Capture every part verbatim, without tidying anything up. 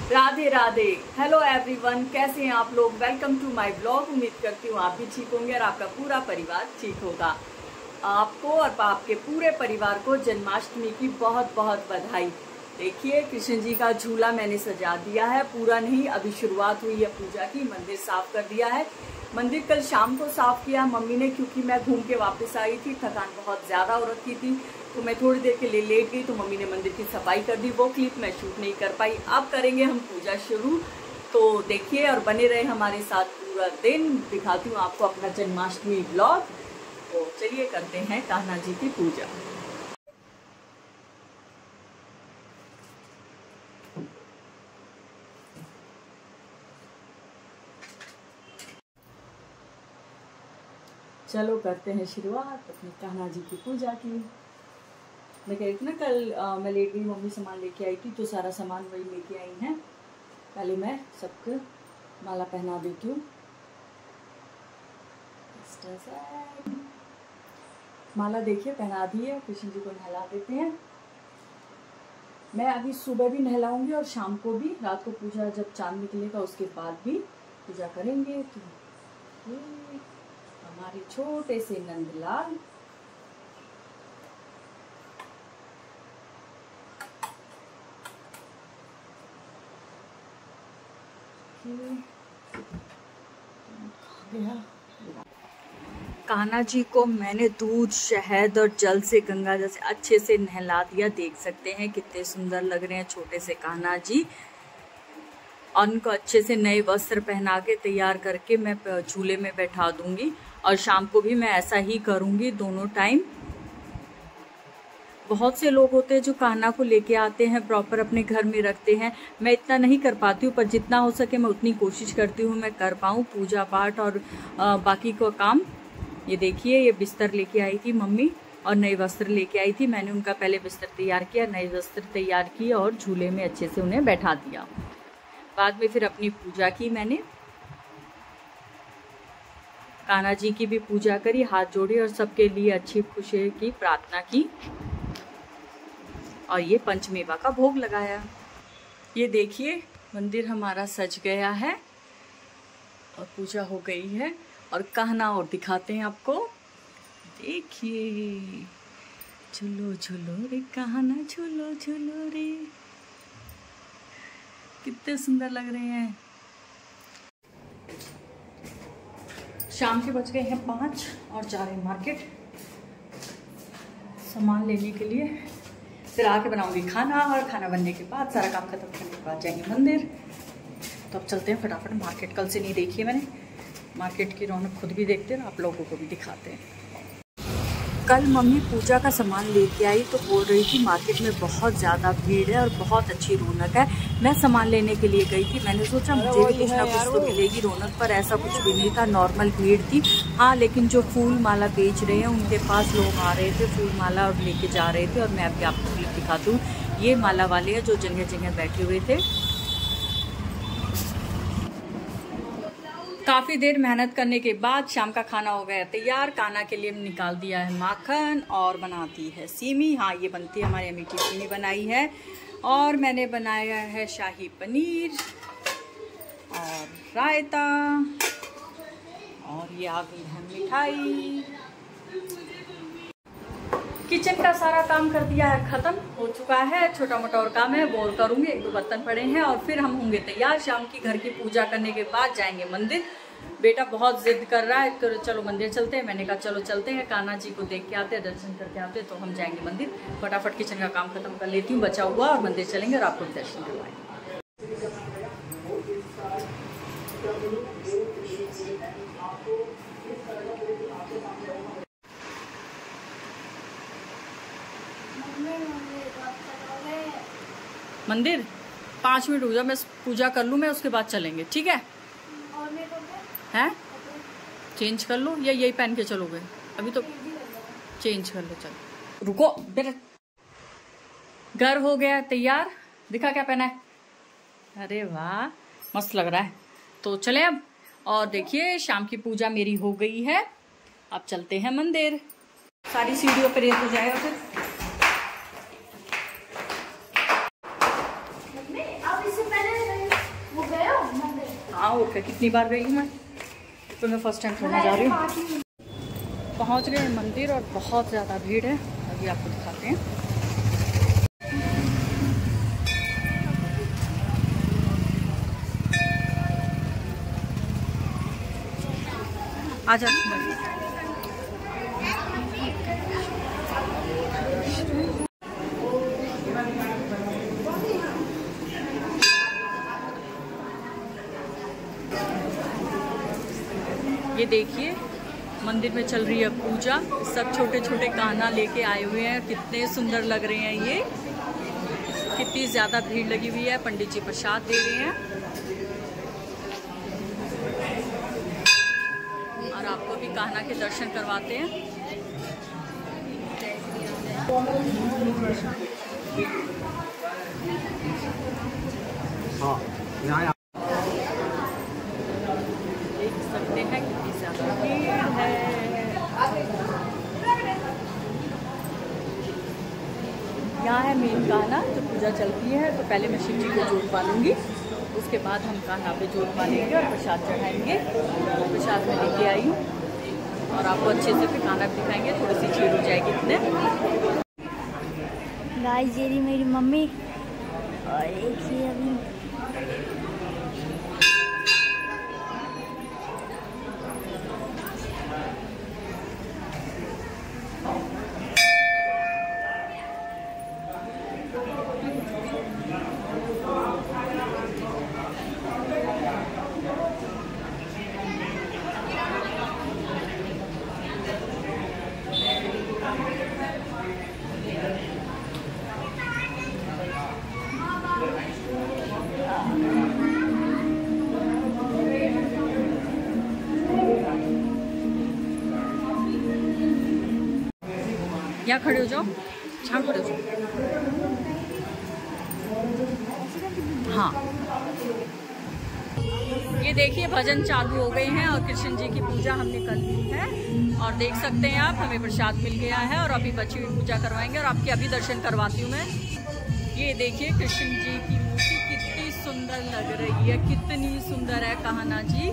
Radhe Radhe. Hello everyone, कैसे हैं आप लोग। Welcome to my blog. उम्मीद करती हूँ आप भी ठीक होंगे और आपका पूरा परिवार ठीक होगा। आपको और आपके पूरे परिवार को जन्माष्टमी की बहुत बहुत बधाई। देखिए कृष्ण जी का झूला मैंने सजा दिया है, पूरा नहीं, अभी शुरुआत हुई है पूजा की। मंदिर साफ कर दिया है। मंदिर कल शाम को साफ किया मम्मी ने, क्योंकि मैं घूम के वापस आई थी, थकान बहुत ज्यादा हो रखी थी, तो मैं थोड़ी देर के लिए लेट गई, तो मम्मी ने मंदिर की सफाई कर दी। वो क्लिप मैं शूट नहीं कर पाई। अब करेंगे हम पूजा शुरू, तो देखिए और बने रहे हमारे साथ पूरा दिन। दिखाती हूँ आपको अपना जन्माष्टमी ब्लॉग। तो चलिए करते हैं कान्हा जी की पूजा। चलो करते हैं शुरुआत अपने कान्हा जी की पूजा की। मैं कह रही थी ना कल आ, मैं लेट गई, मम्मी सामान लेके आई थी, तो सारा सामान वही लेके आई हैं। पहले मैं सबको माला पहना देती हूँ। माला देखिए पहना दी है, कृष्ण जी को नहला देते हैं। मैं अभी सुबह भी नहलाऊंगी और शाम को भी, रात को पूजा जब चांद निकलेगा उसके बाद भी पूजा करेंगे। तो हमारे छोटे से नंदलाल कान्हा जी को मैंने दूध, शहद और जल से गंगा जल से अच्छे से नहला दिया। देख सकते हैं कितने सुंदर लग रहे हैं छोटे से कान्हा जी। और उनको अच्छे से नए वस्त्र पहना के तैयार करके मैं झूले में बैठा दूंगी, और शाम को भी मैं ऐसा ही करूंगी दोनों टाइम। बहुत से लोग होते हैं जो कान्हा को लेके आते हैं, प्रॉपर अपने घर में रखते हैं। मैं इतना नहीं कर पाती हूँ, पर जितना हो सके मैं उतनी कोशिश करती हूँ मैं कर पाऊँ पूजा पाठ और आ, बाकी का काम। ये देखिए ये बिस्तर लेके आई थी मम्मी और नए वस्त्र लेके आई थी। मैंने उनका पहले बिस्तर तैयार किया, नए वस्त्र तैयार किए और झूले में अच्छे से उन्हें बैठा दिया। बाद में फिर अपनी पूजा की मैंने, कान्हा जी की भी पूजा करी, हाथ जोड़े और सबके लिए अच्छी खुशी की प्रार्थना की, और ये पंचमेवा का भोग लगाया। ये देखिए मंदिर हमारा सज गया है और पूजा हो गई है। और कान्हा और दिखाते हैं आपको, देखिए झूलो झूलो रे कान्हा झूलो झूलो रे, कितने सुंदर लग रहे हैं। शाम के बज गए हैं पाँच और जा रहे हैं मार्केट सामान लेने के लिए। फिर आके बनाऊंगी खाना, और खाना बनने के बाद सारा काम खत्म करने के बाद जाएंगे मंदिर। तो अब चलते हैं फटाफट मार्केट। कल से नहीं देखी है मैंने मार्केट की रौनक, खुद भी देखते हैं आप लोगों को भी दिखाते हैं। कल मम्मी पूजा का सामान लेके आई तो बोल रही थी मार्केट में बहुत ज़्यादा भीड़ है और बहुत अच्छी रौनक है। मैं सामान लेने के लिए गई थी, मैंने सोचा मुझे भी कुछ ना कुछ तो मिलेगी रौनक, पर ऐसा कुछ भी नहीं था, नॉर्मल भीड़ थी। हाँ लेकिन जो फूल माला बेच रहे हैं उनके पास लोग आ रहे थे फूल माला और लेके जा रहे थे। और मैं अभी आपको क्लिप दिखाती हूँ, ये माला वाले हैं जो जगह जगह बैठे हुए थे। काफ़ी देर मेहनत करने के बाद शाम का खाना हो गया तैयार। कान्हा के लिए निकाल दिया है माखन और बनाती है सीमी। हाँ ये बनती है हमारी मीठी सीमी बनाई है, और मैंने बनाया है शाही पनीर और रायता, और ये आ गई है मिठाई। किचन का सारा काम कर दिया है, खत्म हो चुका है। छोटा मोटा और काम है वो करूंगी, एक दो बर्तन पड़े हैं, और फिर हम होंगे तैयार। शाम की घर की पूजा करने के बाद जाएंगे मंदिर। बेटा बहुत जिद कर रहा है तो चलो मंदिर चलते हैं। मैंने कहा चलो चलते हैं, कान्हा जी को देख के आते हैं, दर्शन करके आते हैं, तो हम जाएंगे मंदिर। फटाफट किचन का काम खत्म कर लेती हूँ बचा हुआ, और मंदिर चलेंगे और आपको दर्शन करवाएंगे। मंदिर पाँच मिनट रुक जा, मैं पूजा कर लूँ, मैं उसके बाद चलेंगे, ठीक है? हैं चेंज कर लो या यही पहन के चलोगे? अभी तो चेंज कर लो, चलो रुको बेटा। घर हो गया तैयार, दिखा क्या पहना है। अरे वाह मस्त लग रहा है। तो चले अब, और देखिए शाम की पूजा मेरी हो गई है। अब चलते हैं मंदिर। सारी सीढ़ियों पर रेत हो जाएगा फिर। अब इससे पहले ओके, कितनी बार गई हूँ मैं, तो मैं फर्स्ट टाइम थोड़ा जा रही हूँ। पहुँच गए मंदिर और बहुत ज़्यादा भीड़ है, अभी आपको दिखाते हैं। आजा ये देखिए मंदिर में चल रही है पूजा। सब छोटे छोटे कान्हा लेके आए हुए हैं, कितने सुंदर लग रहे हैं ये। कितनी ज़्यादा भीड़ लगी हुई है। पंडित जी प्रसाद दे रहे हैं और आपको भी कान्हा के दर्शन करवाते हैं। हाँ, यहाँ देख सकते हैं कितनी ज़्यादा भीड़ है। यहाँ है मेन कान्हा, जो पूजा चलती है। तो पहले मैं शिव जी को जोत पालूंगी, उसके बाद हम कान्हा पे जोत पालेंगे और प्रसाद चढ़ाएंगे। प्रसाद में लेके आई हूँ और आपको अच्छे से फिर कान्हा भी दिखाएंगे। थोड़ी सी चीड़ हो जाएगी इतने। गाइस ये रही मेरी मम्मी और एक ही अभी यहाँ खड़े हो जाओ, छाम खड़े हो जाओ। हाँ ये देखिए भजन चालू हो गए हैं और कृष्ण जी की पूजा हमने कर ली है। और देख सकते हैं आप, हमें प्रसाद मिल गया है और अभी बची हुई पूजा करवाएंगे और आपके अभी दर्शन करवाती हूँ मैं। ये देखिए कृष्ण जी की मूर्ति कितनी सुंदर लग रही है, कितनी सुंदर है कान्हा जी।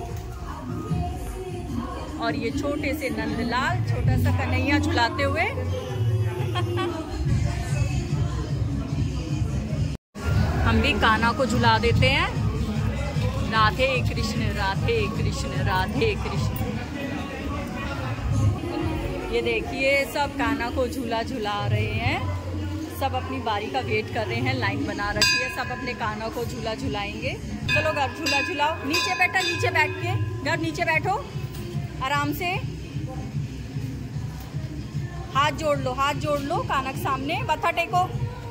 और ये छोटे से नंदलाल छोटा सा कन्हैया झुलाते हुए। हम भी कान्हा को झुला देते हैं। राधे कृष्ण राधे कृष्ण राधे कृष्ण। ये देखिए सब कान्हा को झूला झुला रहे हैं। सब अपनी बारी का वेट कर रहे हैं, लाइन बना रखी है। सब अपने कान्हा को झूला झुलाएंगे। चलो घर झूला झुलाओ। नीचे बैठा, नीचे बैठ के घर नीचे बैठो आराम से। हाथ जोड़ लो, हाथ जोड़ लो कान्हा के सामने, मत्था टेको।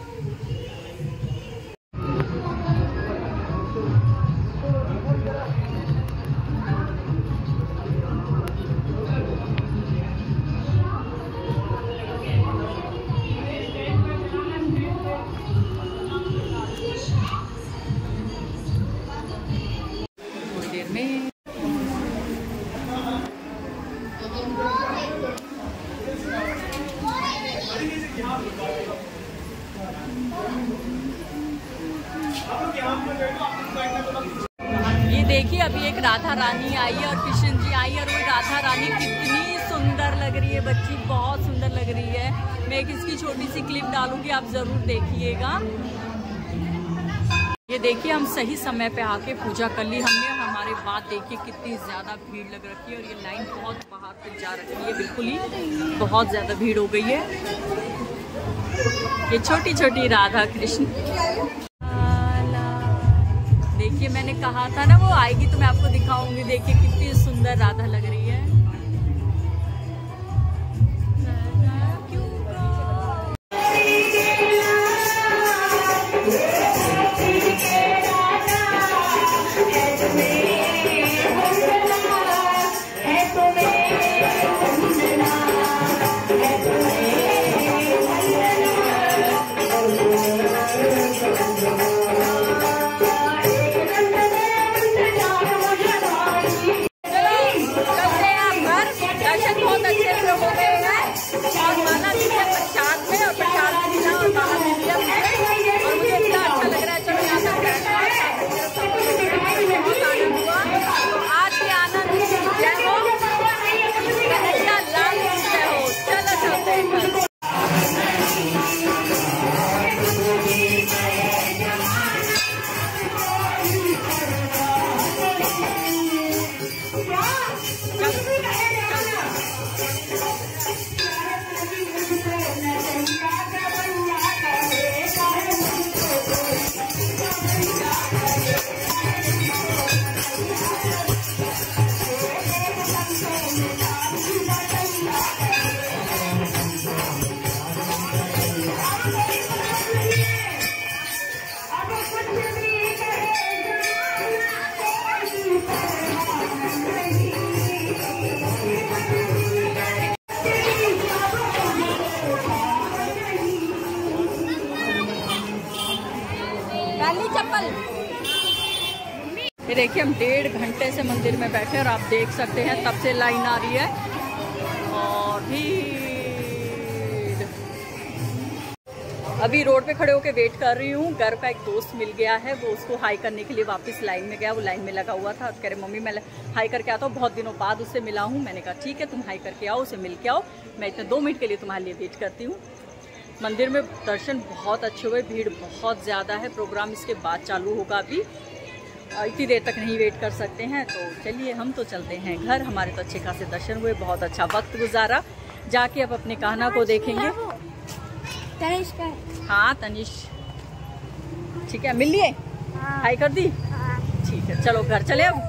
थोड़ी देर में ये देखिए अभी एक राधा रानी आई है और कृष्ण जी आई है। और वो राधा रानी कितनी सुंदर लग रही है बच्ची, बहुत सुंदर लग रही है। मैं एक इसकी छोटी सी क्लिप डालूंगी, आप जरूर देखिएगा। ये देखिए हम सही समय पे आके पूजा कर ली हमने। हमारे बाद देखिए कितनी ज़्यादा भीड़ लग रखी है और ये लाइन बहुत बाहर तक जा रखी है, बिल्कुल ही बहुत ज़्यादा भीड़ हो गई है। ये छोटी छोटी राधा कृष्ण। देखिए मैंने कहा था ना वो आएगी तो मैं आपको दिखाऊंगी। देखिए कितनी सुंदर राधा लग रही है। चलो डाली चप्पल। ये देखिए हम डेढ़ घंटे से मंदिर में बैठे और आप देख सकते हैं तब से लाइन आ रही है और भीड़। अभी रोड पे खड़े होके वेट कर रही हूँ। घर का एक दोस्त मिल गया है, वो उसको हाई करने के लिए वापस लाइन में गया। वो लाइन में लगा हुआ था, कह रहे मम्मी मैं हाई करके आता हूँ, बहुत दिनों बाद उससे मिला हूँ। मैंने कहा ठीक है तुम हाई करके आओ, उसे मिल के आओ, मैं इतने दो मिनट के लिए तुम्हारे लिए वेट करती हूँ। मंदिर में दर्शन बहुत अच्छे हुए, भीड़ बहुत ज़्यादा है। प्रोग्राम इसके बाद चालू होगा, अभी इतनी देर तक नहीं वेट कर सकते हैं। तो चलिए हम तो चलते हैं घर। हमारे तो अच्छे खासे दर्शन हुए, बहुत अच्छा वक्त गुजारा। जाके अब अपने कहना को देखेंगे। तनिष का। हाँ तनिष ठीक है, मिल लिए? हाई कर दी? ठीक है चलो घर चले अब।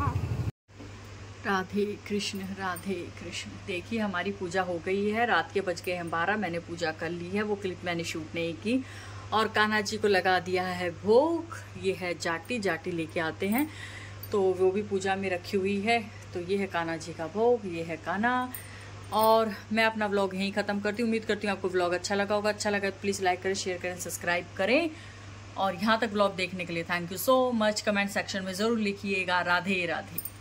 राधे कृष्ण राधे कृष्ण। देखिए हमारी पूजा हो गई है, रात के बज गए हैं बारह। मैंने पूजा कर ली है, वो क्लिप मैंने शूट नहीं की। और कान्हा जी को लगा दिया है भोग। ये है जाटी, जाटी लेके आते हैं तो वो भी पूजा में रखी हुई है। तो ये है कान्हा जी का भोग, ये है कान्हा। और मैं अपना व्लॉग यहीं ख़त्म करती हूँ। उम्मीद करती हूँ आपको व्लॉग अच्छा लगा होगा। अच्छा लगा तो प्लीज़ लाइक करें, शेयर करें, सब्सक्राइब करें। और यहाँ तक व्लॉग देखने के लिए thank you so much. Comment section में ज़रूर लिखिएगा। राधे राधे।